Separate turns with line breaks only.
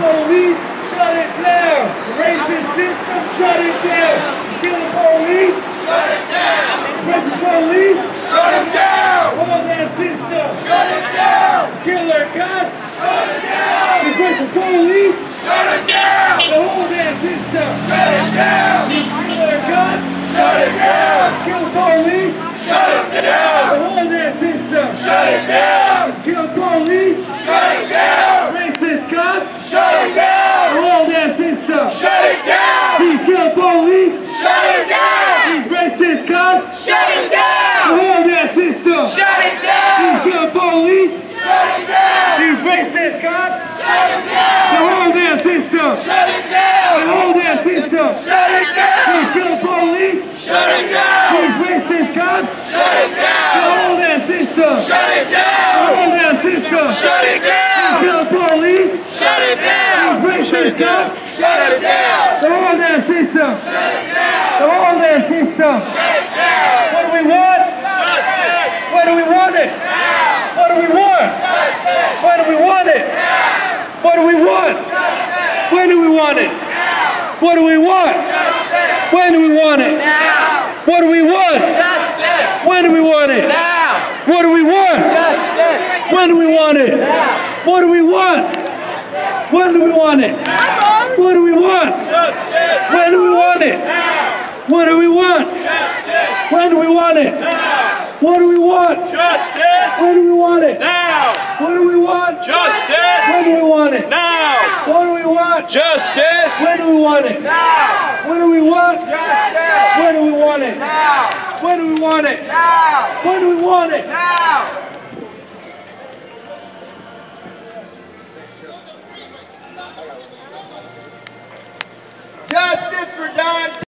police, shut it down. The racist system, shut it down. Kill the police, shut it down. Racist police, shut it down. Hold that system, shut it down. Killer cops, shut it down. The racist police, shut it down. The hold that system, shut it down. The killer cops, shut it down. Kill the police, shut it down. The hold that system, shut it down. Kill the police, shut it down. Racist cops, shut it down. The hold that system, shut it down. These kill police, shut it down. These racist cops, shut it down. The hold that system, shut it down. These kill police, shut it down. These racist cops, shut it down. The hold that system, shut it down. The hold that system, shut it down. These kill police, shut it down. These racist cops, shut it down. The hold that system, shut it down. The hold that system, shut it down. These kill police, shut it down. These racist cops, shut it down. The hold that system, shut it down. The hold that system, shut it down. What do we want? Justice. When do we want it? Now. What do we want? Justice. When do we want it? Now. What do we want? Justice. When do we want it? Now. What do we want? Justice. When do we want it? Now. What do we want? Justice. When do we want it? Now. What do we want? Justice. When do we want it? Now. What do we want? When do we want it? Now. What do we want? Justice. When do we want it? Now. What do we want? Justice. When do we want it? Now. What do we want? Justice. When do we want it? Now. What do we want? Justice. When do we want it? Now. What do we want? Justice. When do we want it? Now. What do we want? Justice. When do we want it? Now. When do we want it? Now. When do we want it? Now. Justice for Don.